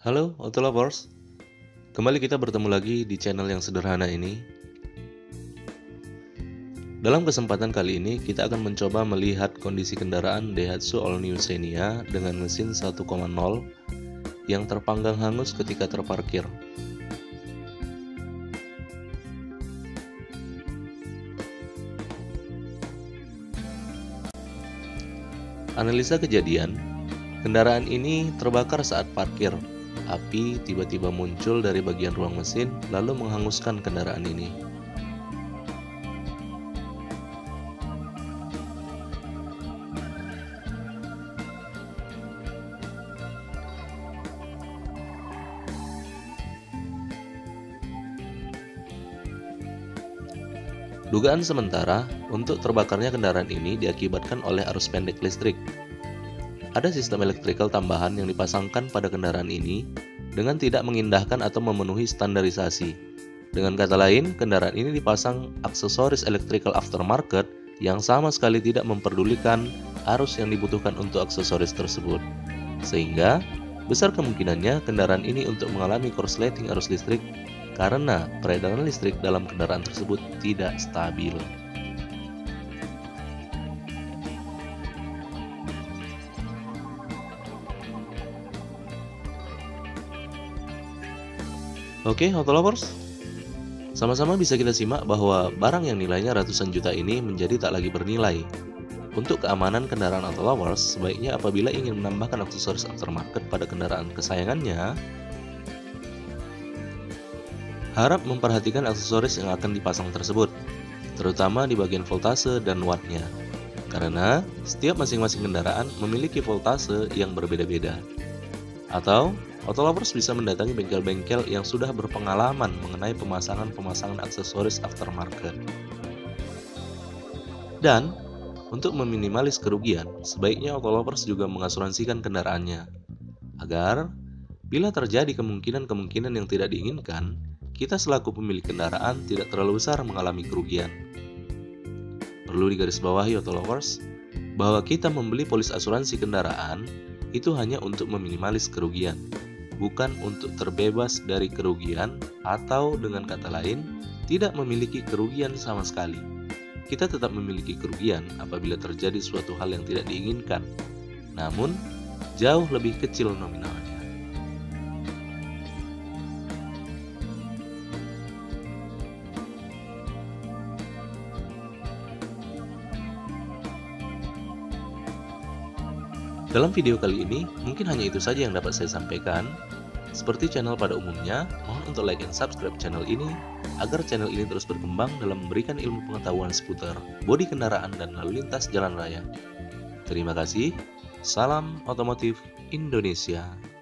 Halo Autolovers, kembali kita bertemu lagi di channel yang sederhana ini. Dalam kesempatan kali ini kita akan mencoba melihat kondisi kendaraan Daihatsu All New Xenia dengan mesin 1.0 yang terpanggang hangus ketika terparkir. Analisa kejadian, kendaraan ini terbakar saat parkir. Api tiba-tiba muncul dari bagian ruang mesin lalu menghanguskan kendaraan ini. Dugaan sementara untuk terbakarnya kendaraan ini diakibatkan oleh arus pendek listrik. Ada sistem elektrikal tambahan yang dipasangkan pada kendaraan ini dengan tidak mengindahkan atau memenuhi standarisasi. Dengan kata lain, kendaraan ini dipasang aksesoris electrical aftermarket yang sama sekali tidak memperdulikan arus yang dibutuhkan untuk aksesoris tersebut. Sehingga, besar kemungkinannya kendaraan ini untuk mengalami korsleting arus listrik karena peredaran listrik dalam kendaraan tersebut tidak stabil. Oke, Autolovers, sama-sama bisa kita simak bahwa barang yang nilainya ratusan juta ini menjadi tak lagi bernilai. Untuk keamanan kendaraan Autolovers, sebaiknya apabila ingin menambahkan aksesoris aftermarket pada kendaraan kesayangannya, harap memperhatikan aksesoris yang akan dipasang tersebut, terutama di bagian voltase dan wattnya, karena setiap masing-masing kendaraan memiliki voltase yang berbeda-beda. Atau, Autolovers bisa mendatangi bengkel-bengkel yang sudah berpengalaman mengenai pemasangan aksesoris aftermarket. Dan, untuk meminimalis kerugian, sebaiknya Autolovers juga mengasuransikan kendaraannya, agar bila terjadi kemungkinan-kemungkinan yang tidak diinginkan, kita selaku pemilik kendaraan tidak terlalu besar mengalami kerugian. Perlu digarisbawahi Autolovers, bahwa kita membeli polis asuransi kendaraan itu hanya untuk meminimalis kerugian, bukan untuk terbebas dari kerugian atau dengan kata lain, tidak memiliki kerugian sama sekali. Kita tetap memiliki kerugian apabila terjadi suatu hal yang tidak diinginkan, namun jauh lebih kecil nominalnya. Dalam video kali ini, mungkin hanya itu saja yang dapat saya sampaikan. Seperti channel pada umumnya, mohon untuk like dan subscribe channel ini, agar channel ini terus berkembang dalam memberikan ilmu pengetahuan seputar bodi kendaraan dan lalu lintas jalan raya. Terima kasih, salam otomotif Indonesia.